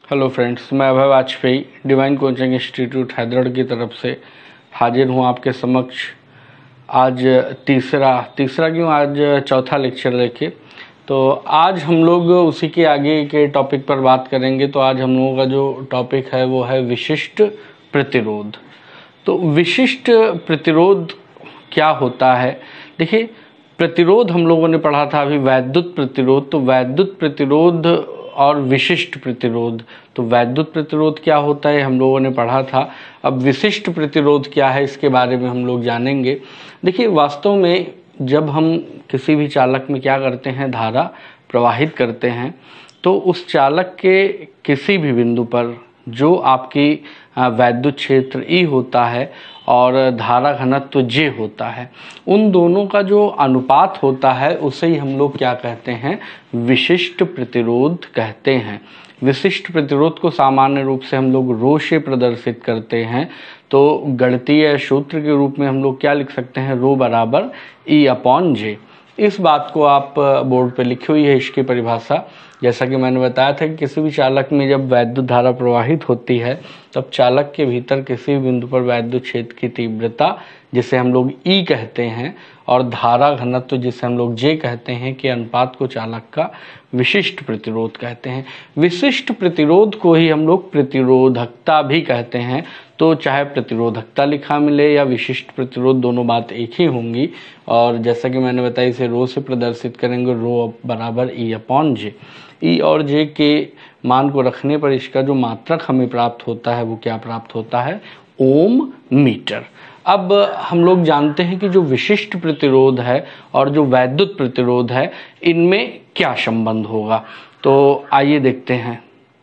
Hello friends, मैं Abhay Vajpayee divine coaching institute Hyderabad की तरफ से हाजिर हूँ आपके समक्ष। आज तीसरा क्यों, आज चौथा लेक्चर लेके। तो आज हम लोग उसी के आगे के टॉपिक पर बात करेंगे। तो आज हम लोगों का जो टॉपिक है वो है विशिष्ट प्रतिरोध। तो विशिष्ट प्रतिरोध क्या होता है? देखिए, प्रतिरोध हम लोगों ने पढ़ा था अभी वैद्युत प्रतिरोध। तो वैद्युत प्रतिरोध और विशिष्ट प्रतिरोध, तो वैद्युत प्रतिरोध क्या होता है हम लोगों ने पढ़ा था। अब विशिष्ट प्रतिरोध क्या है इसके बारे में हम लोग जानेंगे। देखिए, वास्तव में जब हम किसी भी चालक में क्या करते हैं, धारा प्रवाहित करते हैं, तो उस चालक के किसी भी बिंदु पर जो आपकी वैद्युत क्षेत्र E होता है और धारा घनत्व J होता है, उन दोनों का जो अनुपात होता है उसे ही हम लोग क्या कहते हैं, विशिष्ट प्रतिरोध कहते हैं। विशिष्ट प्रतिरोध को सामान्य रूप से हम लोग रो से प्रदर्शित करते हैं। तो गणितीय सूत्र के रूप में हम लोग क्या लिख सकते हैं, रो बराबर E/J। इस बात को आप बोर्ड पे लिखी हुई है इसकी परिभाषा। जैसा कि मैंने बताया था कि किसी भी चालक में जब वैद्युत धारा प्रवाहित होती है तब चालक के भीतर किसी भी बिंदु पर वैद्युत क्षेत्र की तीव्रता, जिसे हम लोग E कहते हैं, और धारा घनत्व जिसे हम लोग J कहते हैं, के अनुपात को चालक का विशिष्ट प्रतिरोध कहते हैं। विशिष्ट प्रतिरोध को ही हम लोग प्रतिरोधकता भी कहते हैं। तो चाहे प्रतिरोधकता लिखा मिले या विशिष्ट प्रतिरोध, दोनों बात एक ही होंगी। और जैसा कि मैंने बताया, इसे रो से प्रदर्शित करेंगे, रो बराबर E/J। E और J के मान को रखने पर इसका जो मात्रक हमें प्राप्त होता है वो क्या प्राप्त होता है, ओम मीटर। अब हम लोग जानते हैं कि जो विशिष्ट प्रतिरोध है और जो वैद्युत प्रतिरोध है, इनमें क्या संबंध होगा। तो आइए देखते हैं।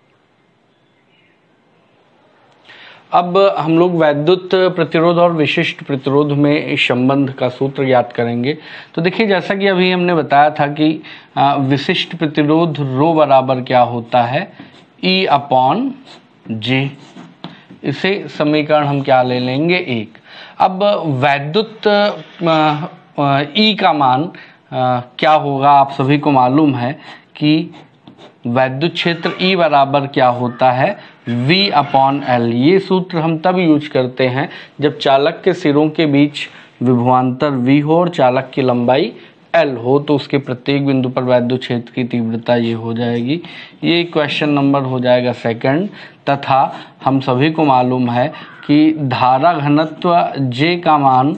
अब हम लोग वैद्युत प्रतिरोध और विशिष्ट प्रतिरोध में इस संबंध का सूत्र ज्ञात करेंगे। तो देखिए, जैसा कि अभी हमने बताया था कि विशिष्ट प्रतिरोध रो बराबर क्या होता है, E/J। इसे समीकरण हम क्या ले लेंगे, 1। अब वैद्युत E का मान क्या होगा, आप सभी को मालूम है कि वैद्युत क्षेत्र E बराबर क्या होता है, V/L। ये सूत्र हम तब यूज करते हैं जब चालक के सिरों के बीच विभवांतर V हो और चालक की लंबाई L हो, तो उसके प्रत्येक बिंदु पर वैद्युत क्षेत्र की तीव्रता ये हो जाएगी। ये क्वेश्चन नंबर हो जाएगा 2। तथा हम सभी को मालूम है कि धारा घनत्व J का मान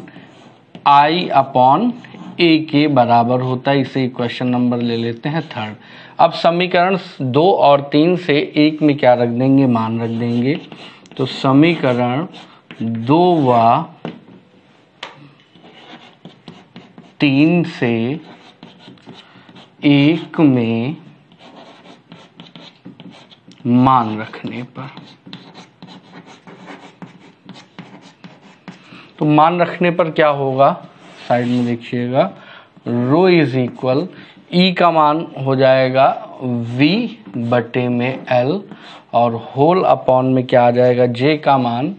I/A के बराबर होता है। इसे क्वेश्चन नंबर ले लेते हैं 3। अब समीकरण 2 और 3 से 1 में क्या रख देंगे, मान रख देंगे। तो समीकरण 2 व 3 से 1 में मान रखने पर, तो मान रखने पर क्या होगा, साइड में देखिएगा, रो इज इक्वल E का मान हो जाएगा V/L और होल अपॉन में क्या आ जाएगा, J का मान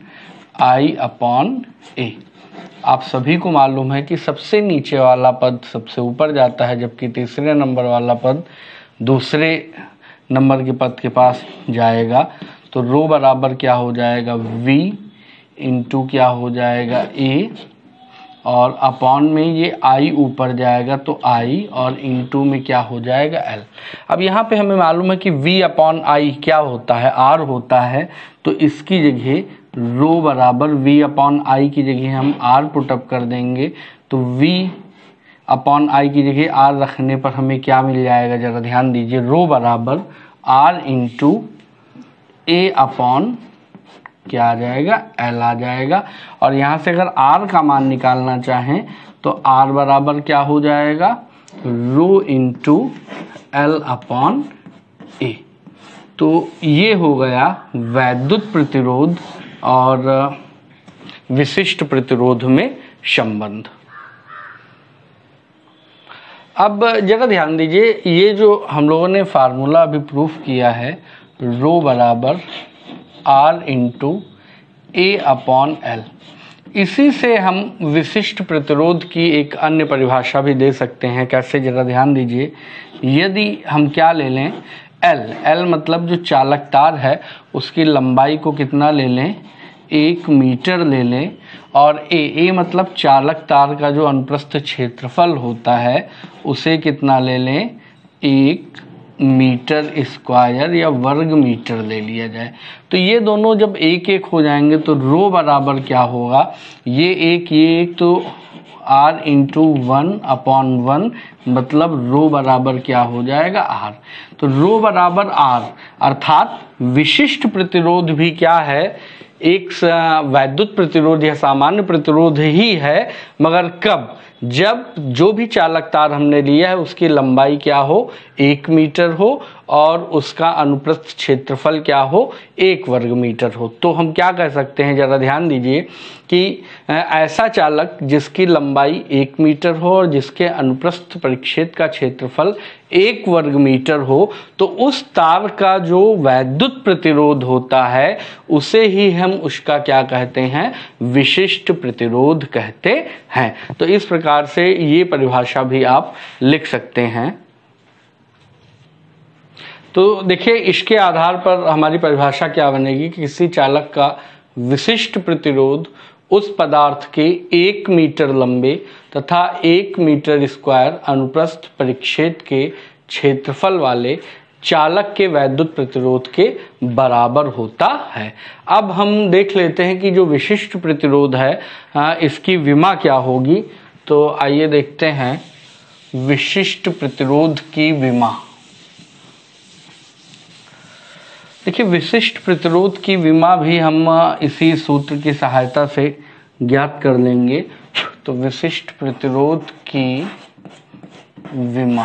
I/A। आप सभी को मालूम है कि सबसे नीचे वाला पद सबसे ऊपर जाता है, जबकि तीसरे नंबर वाला पद दूसरे नंबर के पद के पास जाएगा। तो रो बराबर क्या हो जाएगा, V इंटू क्या हो जाएगा, A, और अपॉन में ये I ऊपर जाएगा तो I, और इंटू में क्या हो जाएगा, L। अब यहाँ पे हमें मालूम है कि V/I क्या होता है, R होता है। तो इसकी जगह रो बराबर V/I की जगह हम R पुटअप कर देंगे। तो V/I की जगह R रखने पर हमें क्या मिल जाएगा, जरा ध्यान दीजिए, रो बराबर R इंटू A/ क्या आ जाएगा, L आ जाएगा। और यहाँ से अगर R का मान निकालना चाहें तो R बराबर क्या हो जाएगा, रो इंटू L/A। तो ये हो गया वैद्युत प्रतिरोध और विशिष्ट प्रतिरोध में संबंध। अब जरा ध्यान दीजिए, ये जो हम लोगों ने फार्मूला अभी प्रूफ किया है, रो बराबर R इंटू A/L, इसी से हम विशिष्ट प्रतिरोध की एक अन्य परिभाषा भी दे सकते हैं। कैसे, जरा ध्यान दीजिए। यदि हम क्या ले लें, एल मतलब जो चालक तार है उसकी लंबाई को कितना ले लें, 1 मीटर ले लें। और ए मतलब चालक तार का जो अनुप्रस्थ क्षेत्रफल होता है उसे कितना ले लें, 1 मीटर स्क्वायर या वर्ग मीटर ले लिया जाए। तो ये दोनों जब एक एक हो जाएंगे तो रो बराबर क्या होगा, ये एक तो r इंटू 1/1 मतलब रो बराबर क्या हो जाएगा, r। तो रो बराबर r अर्थात विशिष्ट प्रतिरोध भी क्या है, एक वैद्युत प्रतिरोध या सामान्य प्रतिरोध ही है, मगर कब, जब जो भी चालक तार हमने लिया है उसकी लंबाई क्या हो, 1 मीटर हो और उसका अनुप्रस्थ क्षेत्रफल क्या हो, 1 वर्ग मीटर हो। तो हम क्या कह सकते हैं, जरा ध्यान दीजिए कि ऐसा चालक जिसकी लंबाई 1 मीटर हो और जिसके अनुप्रस्थ परिक्षेत्र का क्षेत्रफल 1 वर्ग मीटर हो, तो उस तार का जो वैद्युत प्रतिरोध होता है उसे ही हम उसका क्या कहते हैं, विशिष्ट प्रतिरोध कहते हैं। तो इस प्रकार से ये परिभाषा भी आप लिख सकते हैं। तो देखिए इसके आधार पर हमारी परिभाषा क्या बनेगी कि किसी चालक का विशिष्ट प्रतिरोध उस पदार्थ के 1 मीटर लंबे तथा 1 मीटर स्क्वायर अनुप्रस्थ परिक्षेत्र के क्षेत्रफल वाले चालक के वैद्युत प्रतिरोध के बराबर होता है। अब हम देख लेते हैं कि जो विशिष्ट प्रतिरोध है इसकी विमा क्या होगी। तो आइए देखते हैं विशिष्ट प्रतिरोध की विमा। देखिए विशिष्ट प्रतिरोध की विमा भी हम इसी सूत्र की सहायता से ज्ञात कर लेंगे। तो विशिष्ट प्रतिरोध की विमा,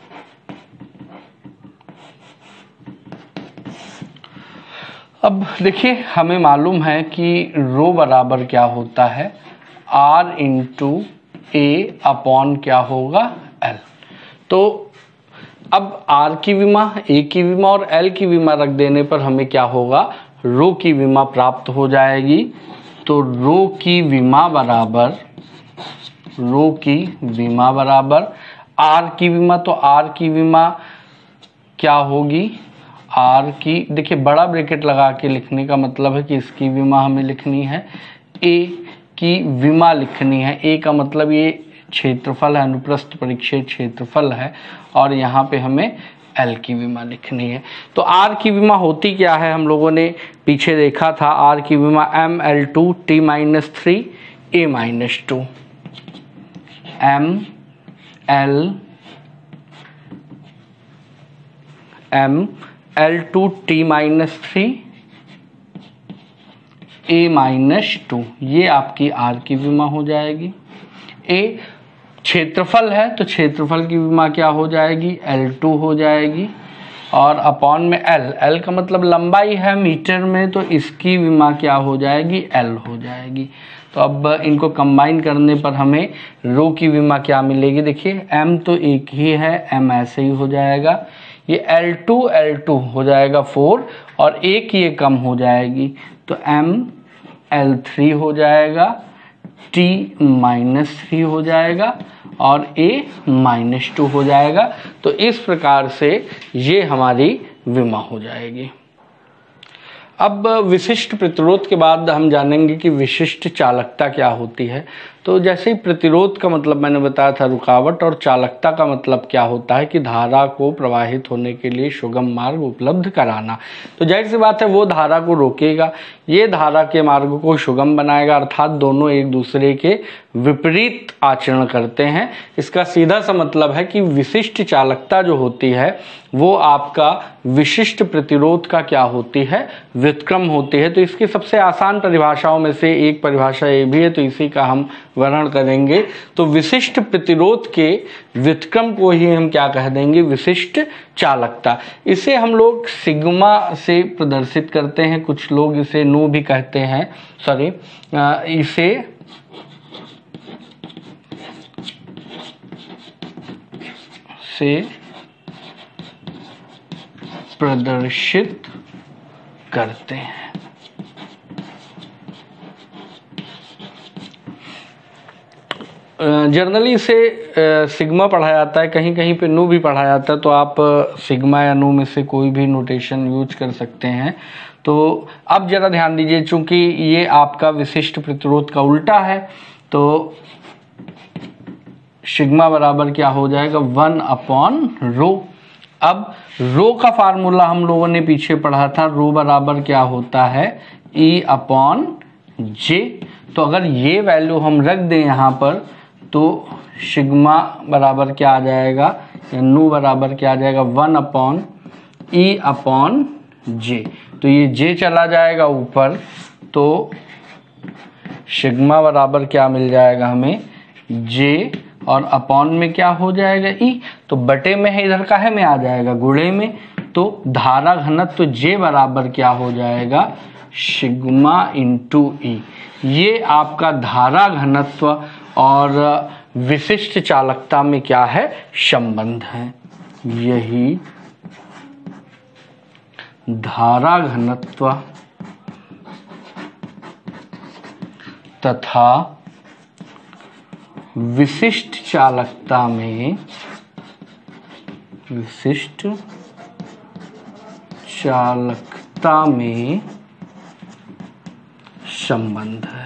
अब देखिए हमें मालूम है कि रो बराबर क्या होता है, R इंटू ए अपॉन क्या होगा, L। तो अब R की विमा, A की विमा और L की विमा रख देने पर हमें क्या होगा, रो की विमा प्राप्त हो जाएगी। तो रो की विमा बराबर R की विमा, तो R की विमा क्या होगी, R की, देखिए बड़ा ब्रैकेट लगा के लिखने का मतलब है कि इसकी विमा हमें लिखनी है, A की विमा लिखनी है। A का मतलब ये क्षेत्रफल है, अनुप्रस्थ परिक्षेत्र क्षेत्रफल है, और यहाँ पे हमें L की विमा लिखनी है। तो R की विमा होती क्या है, हम लोगों ने पीछे देखा था, R की विमा ML2 T-3 A-2 ML2 T-3 A-2, ये आपकी R की विमा हो जाएगी। A क्षेत्रफल है तो क्षेत्रफल की विमा क्या हो जाएगी, L2 हो जाएगी, और अपॉन में L का मतलब लंबाई है मीटर में, तो इसकी विमा क्या हो जाएगी, L हो जाएगी। तो अब इनको कंबाइन करने पर हमें रो की विमा क्या मिलेगी, देखिए M तो एक ही है, M ऐसे ही हो जाएगा, ये L2 हो जाएगा 4 और एक ये कम हो जाएगी, तो M L3 हो जाएगा, T-3 हो जाएगा और A-2 हो जाएगा। तो इस प्रकार से ये हमारी विमा हो जाएगी। अब विशिष्ट प्रतिरोध के बाद हम जानेंगे कि विशिष्ट चालकता क्या होती है। तो जैसे ही प्रतिरोध का मतलब मैंने बताया था रुकावट, और चालकता का मतलब क्या होता है कि धारा को प्रवाहित होने के लिए सुगम मार्ग उपलब्ध कराना। तो जाहिर सी बात है वो धारा को रोकेगा, ये धारा के मार्ग को सुगम बनाएगा, अर्थात दोनों एक दूसरे के विपरीत आचरण करते हैं। इसका सीधा सा मतलब है कि विशिष्ट चालकता जो होती है वो आपका विशिष्ट प्रतिरोध का क्या होती है, व्युत्क्रम होती है। तो इसकी सबसे आसान परिभाषाओं में से एक परिभाषा ये भी है, तो इसी का हम वर्णन करेंगे। तो विशिष्ट प्रतिरोध के व्युत्क्रम को ही हम क्या कह देंगे, विशिष्ट चालकता। इसे हम लोग सिग्मा से प्रदर्शित करते हैं, कुछ लोग इसे नो भी कहते हैं, इसे प्रदर्शित करते हैं। जनरली इसे सिग्मा पढ़ा जाता है, कहीं कहीं पे नू भी पढ़ा जाता है, तो आप सिग्मा या नू में से कोई भी नोटेशन यूज कर सकते हैं। तो अब जरा ध्यान दीजिए, चूंकि ये आपका विशिष्ट प्रतिरोध का उल्टा है, तो सिग्मा बराबर क्या हो जाएगा 1/ρ। अब रो का फार्मूला हम लोगों ने पीछे पढ़ा था, रो बराबर क्या होता है E/J। तो अगर ये वैल्यू हम रख दें यहाँ पर, तो सिग्मा बराबर क्या आ जाएगा या नू बराबर क्या आ जाएगा 1/E/J। तो ये J चला जाएगा ऊपर, तो सिग्मा बराबर क्या मिल जाएगा हमें J, और अपॉन में क्या हो जाएगा E। तो बटे में है, इधर का है में आ जाएगा गुणे में, तो धारा घनत्व J बराबर क्या हो जाएगा सिग्मा इंटू E। ये आपका धारा घनत्व और विशिष्ट चालकता में क्या है संबंध है। यही धारा घनत्व तथा विशिष्ट चालकता में संबंध है।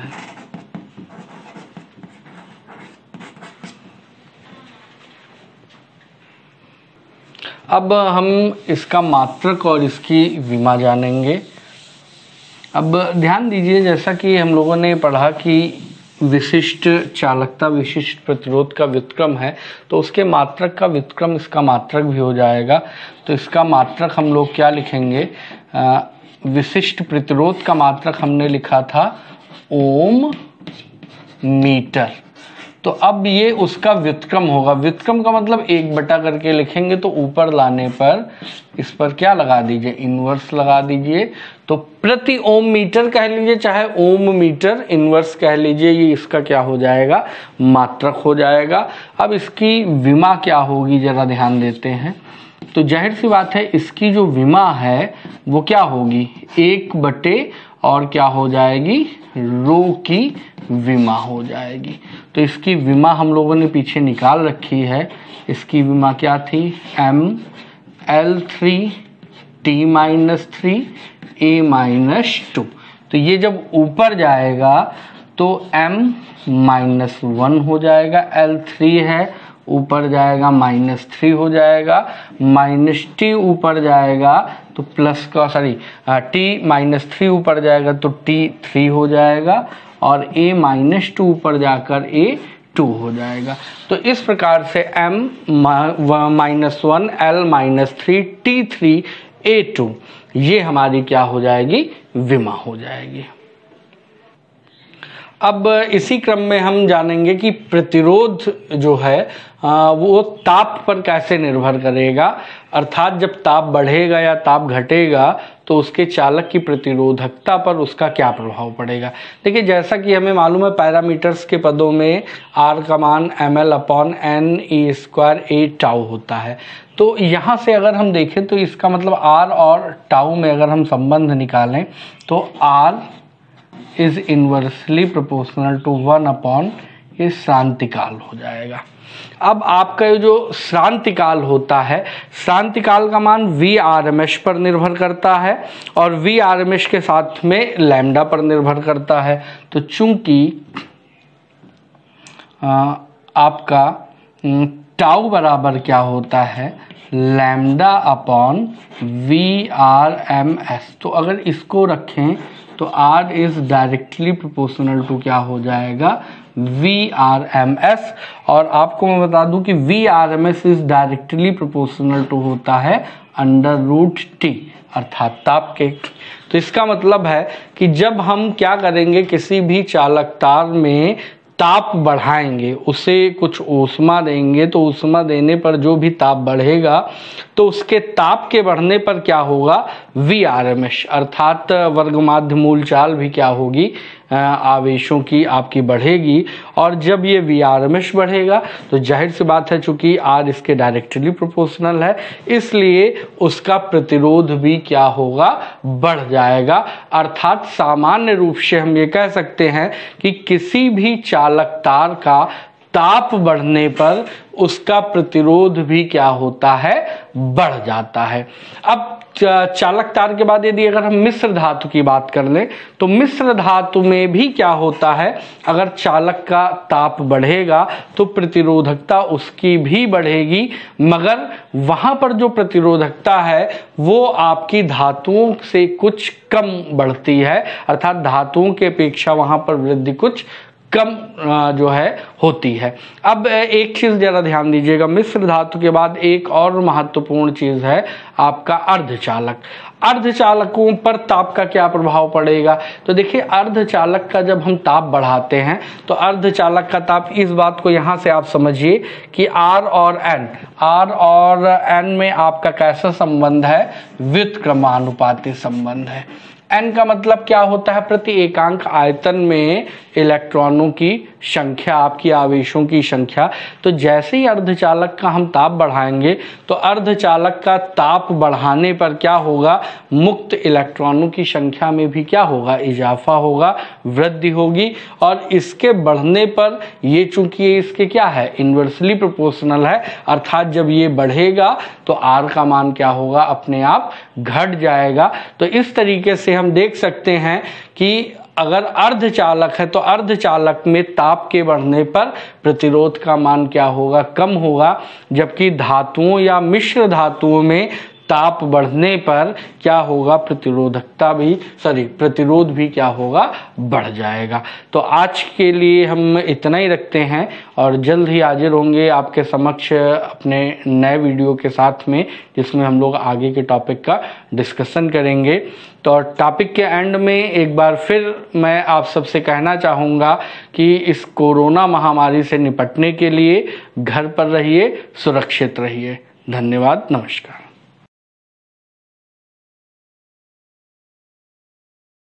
अब हम इसका मात्रक और इसकी विमा जानेंगे। अब ध्यान दीजिए, जैसा कि हम लोगों ने पढ़ा कि विशिष्ट चालकता विशिष्ट प्रतिरोध का व्युत्क्रम है, तो उसके मात्रक का व्युत्क्रम इसका मात्रक भी हो जाएगा। तो इसका मात्रक हम लोग क्या लिखेंगे, विशिष्ट प्रतिरोध का मात्रक हमने लिखा था ओम मीटर। तो अब ये उसका व्युत्क्रम होगा। व्युत्क्रम का मतलब 1 करके लिखेंगे, तो ऊपर लाने पर इस पर क्या लगा दीजिए, इनवर्स लगा दीजिए। तो प्रति ओम मीटर कह लीजिए, चाहे ओम मीटर इनवर्स कह लीजिए, ये इसका क्या हो जाएगा मात्रक हो जाएगा। अब इसकी विमा क्या होगी जरा ध्यान देते हैं। तो जाहिर सी बात है, इसकी जो विमा है वो क्या होगी 1 और क्या हो जाएगी रो की विमा हो जाएगी। तो इसकी विमा हम लोगों ने पीछे निकाल रखी है। इसकी विमा क्या थी ML3T-3 A-2। तो ये जब ऊपर जाएगा तो M-1 हो जाएगा, L3 है ऊपर जाएगा -3 हो जाएगा, -T ऊपर जाएगा तो प्लस का T-3 ऊपर जाएगा तो T3 हो जाएगा, और A-2 ऊपर जाकर A2 हो जाएगा। तो इस प्रकार से M-1 L-3 T3 A2 ये हमारी क्या हो जाएगी विमा हो जाएगी। अब इसी क्रम में हम जानेंगे कि प्रतिरोध जो है वो ताप पर कैसे निर्भर करेगा, अर्थात जब ताप बढ़ेगा या ताप घटेगा तो उसके चालक की प्रतिरोधकता पर उसका क्या प्रभाव पड़ेगा। देखिए, जैसा कि हमें मालूम है पैरामीटर्स के पदों में R का मान ml/n² A टाउ होता है। तो यहाँ से अगर हम देखें तो इसका मतलब R और टाउ में अगर हम संबंध निकालें तो R is inversely proportional to 1 ये श्रांतिकाल हो जाएगा। अब आपका जो श्रांतिकाल होता है, श्रांतिकाल का मान Vrms पर निर्भर करता है और Vrms के साथ में लैम्डा पर निर्भर करता है। तो चूंकि आपका टाउ बराबर क्या होता है λ/Vrms, तो अगर इसको रखें तो R is directly proportional to क्या हो जाएगा Vrms। और आपको मैं बता दूं कि Vrms is directly proportional to होता है √T अर्थात ताप के। तो इसका मतलब है कि जब हम क्या करेंगे, किसी भी चालक तार में ताप बढ़ाएंगे, उसे कुछ ऊष्मा देंगे, तो ऊष्मा देने पर जो भी ताप बढ़ेगा तो उसके ताप के बढ़ने पर क्या होगा Vrms अर्थात वर्गमाध्य मूल चाल भी क्या होगी आवेशों की आपकी बढ़ेगी। और जब ये Vrms बढ़ेगा तो जाहिर सी बात है, चूंकि R इसके डायरेक्टली प्रोपोर्शनल है, इसलिए उसका प्रतिरोध भी क्या होगा बढ़ जाएगा। अर्थात सामान्य रूप से हम ये कह सकते हैं कि किसी भी चालक तार का ताप बढ़ने पर उसका प्रतिरोध भी क्या होता है, बढ़ जाता है। अब चालक तार के बाद यदि अगर हम मिश्र धातु की बात कर लें तो मिश्र धातु में भी क्या होता है, अगर चालक का ताप बढ़ेगा तो प्रतिरोधकता उसकी भी बढ़ेगी, मगर वहां पर जो प्रतिरोधकता है वो आपकी धातुओं से कुछ कम बढ़ती है, अर्थात धातुओं की अपेक्षा वहां पर वृद्धि कुछ कम जो है होती है। अब एक चीज जरा ध्यान दीजिएगा, मिश्र धातु के बाद एक और महत्वपूर्ण चीज है आपका अर्धचालक। अर्धचालकों पर ताप का क्या प्रभाव पड़ेगा, तो देखिए अर्धचालक का जब हम ताप बढ़ाते हैं तो अर्धचालक का ताप, इस बात को यहां से आप समझिए कि R और N में आपका कैसा संबंध है, व्युत्क्रमानुपाती संबंध है। N का मतलब क्या होता है, प्रति एकांक आयतन में इलेक्ट्रॉनों की संख्या, आपकी आवेशों की संख्या। तो जैसे ही अर्धचालक का हम ताप बढ़ाएंगे तो अर्धचालक का ताप बढ़ाने पर क्या होगा, मुक्त इलेक्ट्रॉनों की संख्या में भी क्या होगा, इजाफा होगा, वृद्धि होगी। और इसके बढ़ने पर ये चूंकि इसके क्या है, इन्वर्सली प्रोपोर्शनल है, अर्थात जब ये बढ़ेगा तो R का मान क्या होगा, अपने आप घट जाएगा। तो इस तरीके से हम देख सकते हैं कि अगर अर्धचालक है तो अर्धचालक में ताप के बढ़ने पर प्रतिरोध का मान क्या होगा, कम होगा, जबकि धातुओं या मिश्र धातुओं में ताप बढ़ने पर क्या होगा, प्रतिरोध भी क्या होगा, बढ़ जाएगा। तो आज के लिए हम इतना ही रखते हैं और जल्द ही हाजिर होंगे आपके समक्ष अपने नए वीडियो के साथ में, जिसमें हम लोग आगे के टॉपिक का डिस्कशन करेंगे। तो टॉपिक के एंड में एक बार फिर मैं आप सबसे कहना चाहूँगा कि इस कोरोना महामारी से निपटने के लिए घर पर रहिए, सुरक्षित रहिए। धन्यवाद, नमस्कार।